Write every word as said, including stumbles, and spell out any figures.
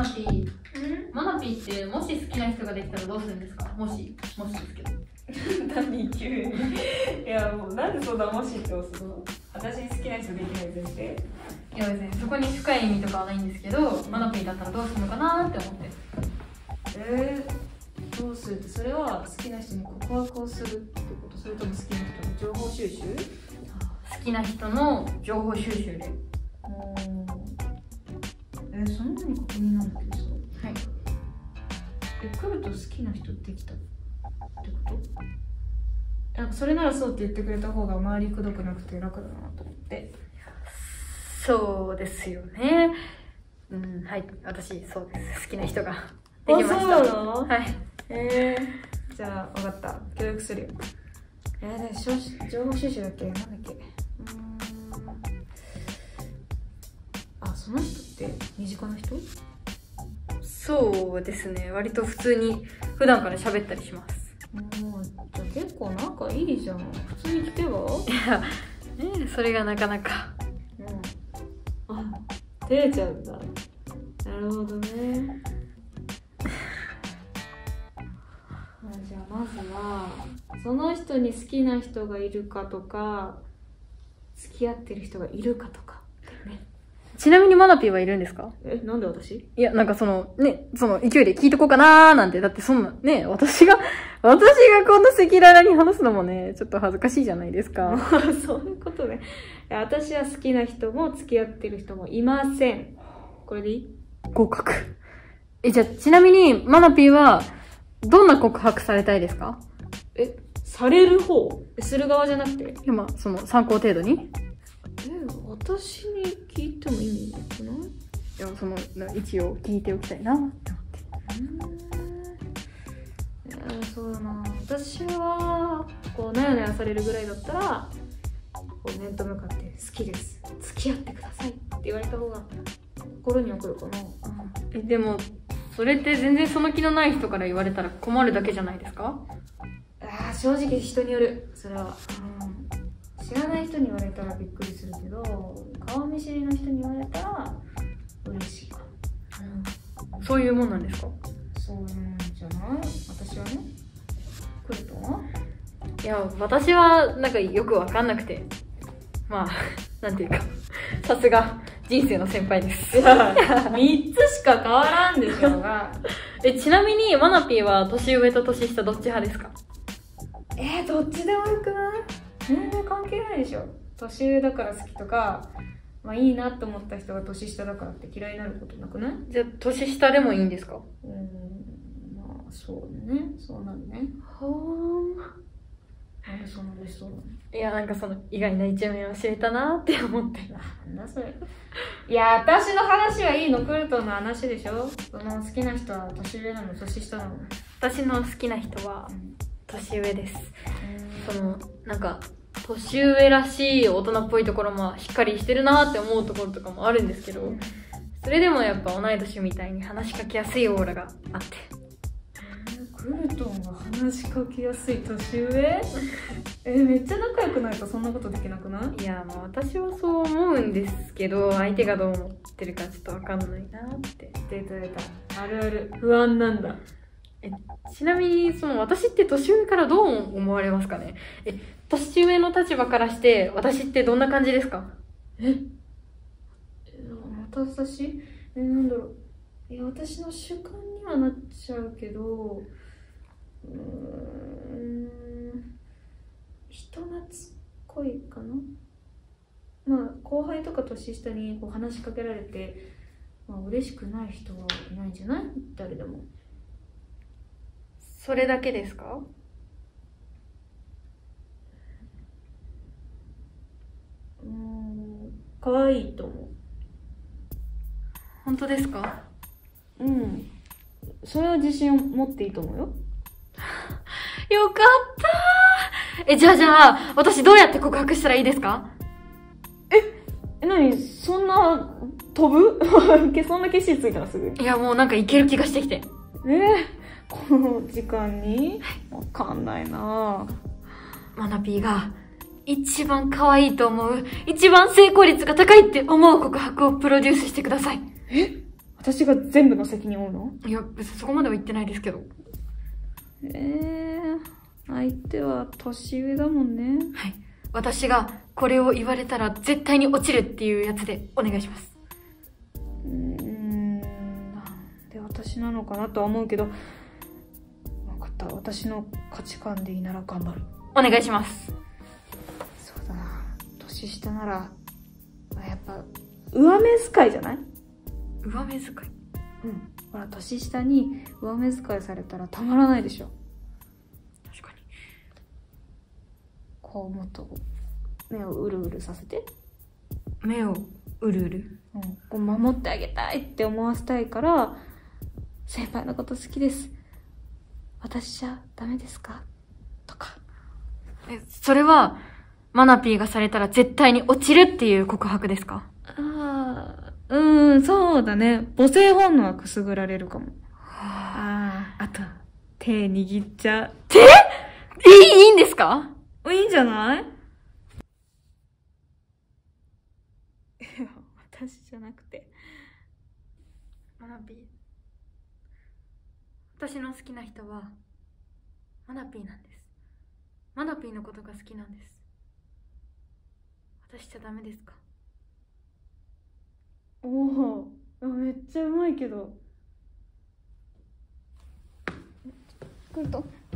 ピー、マナピーってもし好きな人ができたらどうするんですか？もし、もしですけど。 何急に。いや、もうなんでそんなもしって押すの？私に好きな人できない前提。 いや別にそこに深い意味とかはないんですけど、マナピーだったらどうするのかなーって思って。 えー、どうするって、それは好きな人に告白をするってこと？それとも好きな人の情報収集？ 好きな人の情報収集で。 うんえー、そんなに確認なんだけどさ。 はい。 え、来ると好きな人できたってこと？なんかそれならそうって言ってくれた方が周りくどくなくて楽だなと思って。 そうですよね。うん、はい。私、そうです。好きな人ができました。 あ、そうなの？ はい。 えー、じゃあ分かった。協力するよ。えー、ね、情報収集だっけ？なんだっけ？うーん。あ、その人って身近な人？ そうですね。割と普通に普段から喋ったりします。 もうじゃあ結構仲いいじゃん。普通に聞けば？ いや、ねえ、それがなかなか。 うん。あ、照れちゃうんだ。なるほどね。じゃあまずはその人に好きな人がいるかとか付き合ってる人がいるかとか、ね、 ちなみにマナピーはいるんですか？ え、なんで私？ いや、なんかその、ね、その勢いで聞いとこうかなーなんて、だってそんな、ね、私が、私がこんな赤裸々に話すのもね、ちょっと恥ずかしいじゃないですか。 そういうことね。私は好きな人も付き合ってる人もいません。これでいい？ 合格。え、じゃあ、ちなみに、マナピーは、どんな告白されたいですか？ え、される方？する側じゃなくて？ いや、まあ、その、参考程度に。 え、私に聞いてもいいのかな？ いや、その、一応聞いておきたいなって思って。 うーん。えー、そうだな。私は、こう、なやなやされるぐらいだったら、こう、面と向かって、好きです。付き合ってくださいって言われた方が、心に残るかな。 え、でも、それって全然その気のない人から言われたら困るだけじゃないですか？ ああ、正直人による。それは。うん。知らない人に言われたらびっくりするけど、顔見知りの人に言われたら嬉しいかも。 うん。そういうもんなんですか？ そういうんじゃない？私はね。来るとは？ いや、私はなんかよくわかんなくて。まあ、なんていうか、さすが人生の先輩です。 いや、みっつしか変わらんでしょうが。 え、ちなみに、マナピーは年上と年下どっち派ですか？ えー、どっちでもよくない？年齢関係ないでしょ。年上だから好きとか、まあいいなと思った人が年下だからって嫌いになることなくない？ じゃあ、年下でもいいんですか？ うーん、まあそうね。そうなるね。 はぁ。 なんでそんな嬉しそうなの？ いや、なんかその意外な一面を知れたなーって思って。 なんだそれ。いや、私の話はいいの。クルトンの話でしょ。その好きな人は年上なの年下なの？ 私の好きな人は年上です。 うん、 その、なんか、年上らしい大人っぽいところもしっかりしてるなーって思うところとかもあるんですけど、 うん、 それでもやっぱ同い年みたいに話しかけやすいオーラがあって。 クルトンが話しかけやすい年上？え、めっちゃ仲良くないとそんなことできなくない？ いや、まあ私はそう思うんですけど、相手がどう思ってるかちょっとわかんないなーって。 出た出た。あるある。不安なんだ。 え、ちなみに、その私って年上からどう思われますかね？え、年上の立場からして、私ってどんな感じですか？ えまた私え、なんだろう。いや、私の主観にはなっちゃうけど、うーん、人懐っこいかな。まあ後輩とか年下にこう話しかけられて、まあ嬉しくない人はいないんじゃない？誰でも。 それだけですか？ うーん、可愛いと思う。 本当ですか？ うん。それは自信を持っていいと思うよ。 よかったー。え、じゃあじゃあ、私どうやって告白したらいいですか？ え、なに、そんな、飛ぶそんな決心ついたらすぐ。 いや、もうなんかいける気がしてきて。 えー、この時間にわかんないなぁ。 マナピーが一番可愛いと思う、一番成功率が高いって思う告白をプロデュースしてください。 え、 私が全部の責任を負うの？ いや、別にそこまでは言ってないですけど。 ええー、相手は年上だもんね。 はい。私がこれを言われたら絶対に落ちるっていうやつでお願いします。 うーん、なんで私なのかなとは思うけど、分かった。私の価値観でいいなら頑張る。 お願いします。 そうだな。年下なら、やっぱ、上目遣いじゃない？ 上目遣い。 うん。ほら、年下に上目遣いされたらたまらないでしょ。 確かに。 こう、もっと、目をうるうるさせて。 目をうるうる。 うん。こう守ってあげたいって思わせたいから、先輩のこと好きです。私じゃダメですか？とか。 え、それは、マナピーがされたら絶対に落ちるっていう告白ですか？ ああ、うーん、そうだね。母性本能はくすぐられるかも。ああ、あと、手握っちゃう。 手？いい、いいんですか？ いいんじゃない？いや、私じゃなくて。 マナピー。私の好きな人は、マナピーなんです。マナピーのことが好きなんです。私じゃダメですか？ おお、めっちゃうまいけど。くんと。